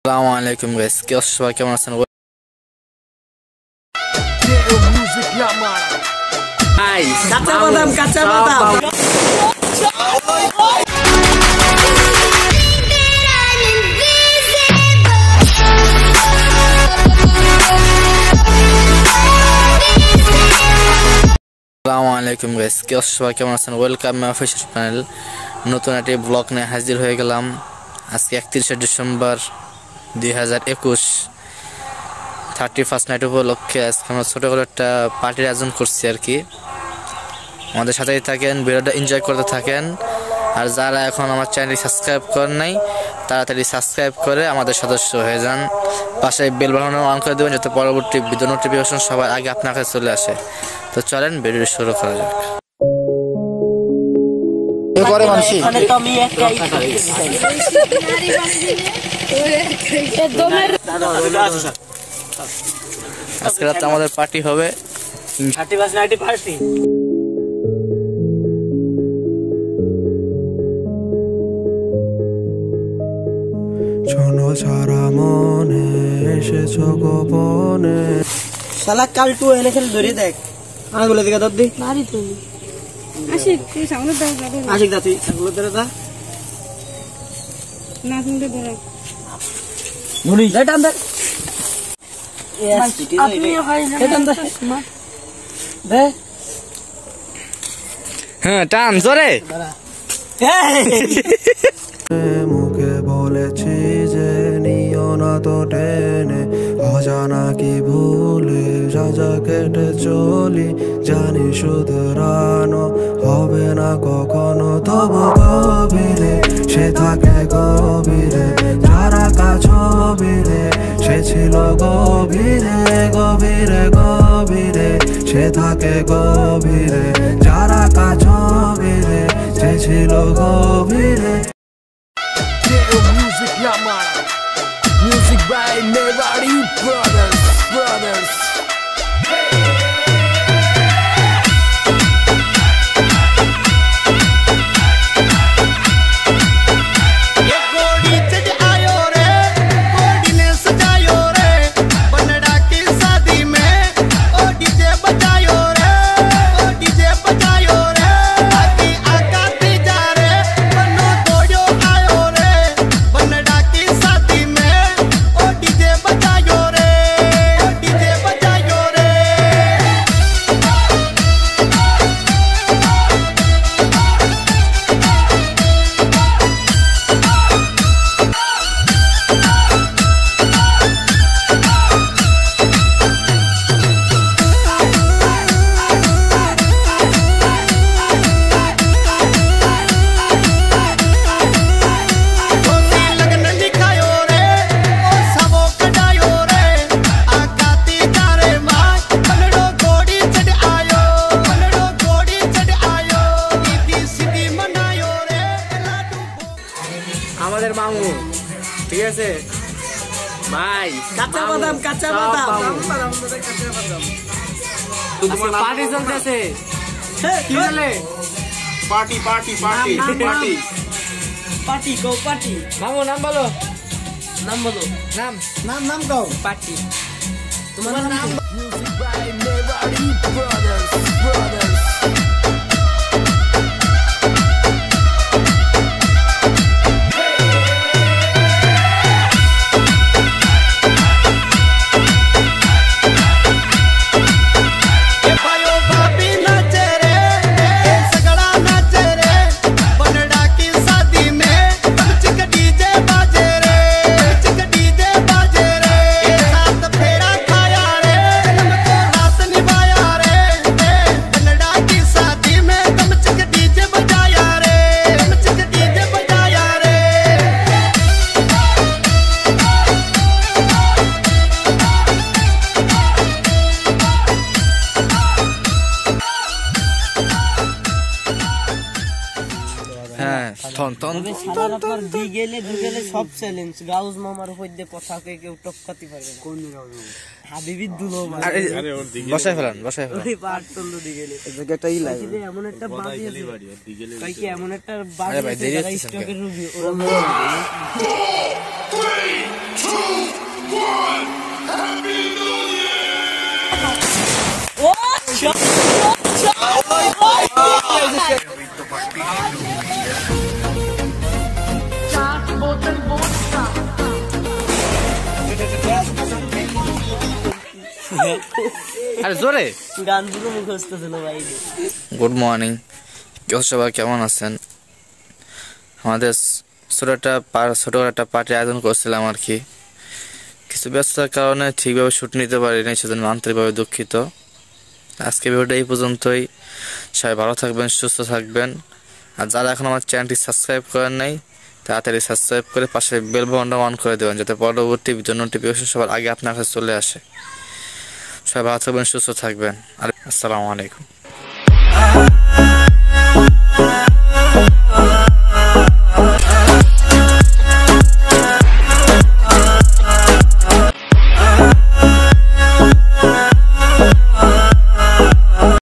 আসসালামু আলাইকুম গাইস, কি অবস্থা? সবাই কেমন আছেন? কাঁচা বাদাম আসসালামু আলাইকুম গাইস, কি অবস্থা? সবাই কেমন আছেন? Welcome my official channel. নতুন একটি ব্লগ নিয়ে হাজির হয়ে গেলাম। আজকে 31শে ডিসেম্বর 2021, 31st নাইট উপলক্ষে আজকে আমরা ছোটো করে একটা পার্টির আয়োজন করছি আর কি। আমাদের সাথেই থাকেন, ভিডিওটা এনজয় করতে থাকেন। আর যারা এখন আমার চ্যানেলটি সাবস্ক্রাইব করেন নাই, তাড়াতাড়ি সাবস্ক্রাইব করে আমাদের সদস্য হয়ে যান। পাশে বেল বাটন অন করে দেবেন যাতে পরবর্তী ভিডিও নোটিফিকেশন সবার আগে আপনার কাছে চলে আসে। তো চলেন ভিডিও শুরু করা যাক। আজকে রাতে আমাদের পার্টি হবে, 31st নাইট পার্টি। শোনো সারা মনে এসেছো গোপনে। শালা কালটু এনে খেলে ধরে দেখ, আঙুলে দিকে ধর দি। বাড়ি তুই আশিক, তুই সামনে দাও গাড়ি। আশিক দা তুই আঙুলে ধরে দা। না শুনতে ধরে মুড়ি লেটান দে। আপনি হয় না লেটান দে দে। হ্যাঁ টান জোরে। মুখে বলেছি যে নিও না তো টেনে, অজানা কি ভুলে সাজা কেটে চলি। জানি শুধরানো হবে না কখনো, তবু গভীরে সে থাকে গভীরে। যারা কাছবিরে সে ছিল গভীরে গভীরে গভীরে, সে থাকে গভীরে। যারা কাছবিরে সে ছিল গভীরে। Music by Merari Brothers. আমাদের মাহমুদ, ঠিক আছে ভাই? কাঁচা বাদাম পার্টি চলতেছে। কি বলে? পার্টি কো পার্টি। মামু নাম বলো। নাম বলো। নাম কও। পার্টি তোমার নাম। Music by Merari Brothers. দিগেলে সব চ্যালেঞ্জ। গাউজ মামার উপর দিয়ে কথা কেউ টপকাতে পারবে না। কোন হাবিবি দুলো বসায় ফেলান। ওই পাট তল্লু দিগেলে এই জায়গাটাই লাগে। এমন একটা বাড়ি আছে কই কি এমন একটা বাড়ি আছে যারা স্টকের রোগী ওরা আরে জোরে গান দুটো মুখস্থ ছিল ভাই। গুড মর্নিং, কেউ সবাই কেমন আছেন? আমাদের ছোট একটা পার্টির আয়োজন করছিলাম আর কি। কিছু ব্যস্ততার কারণে ঠিকভাবে শুট নিতে পারিনি, সেজন্য আন্তরিকভাবে দুঃখিত। আজকে ভিডিওটা এই পর্যন্তই। সবাই ভালো থাকবেন, সুস্থ থাকবেন। আর যারা এখন আমার চ্যানেলটি সাবস্ক্রাইব করেন নাই, তাড়াতাড়ি সাবস্ক্রাইব করে পাশে বেল বাটনটা অন করে দেবেন, যাতে পরবর্তী ভিডিও নোটিফিকেশন সবার আগে আপনার কাছে চলে আসে। সবাই ভালো থাকবেন, সুস্থ থাকবেন। আর আসসালামু আলাইকুম।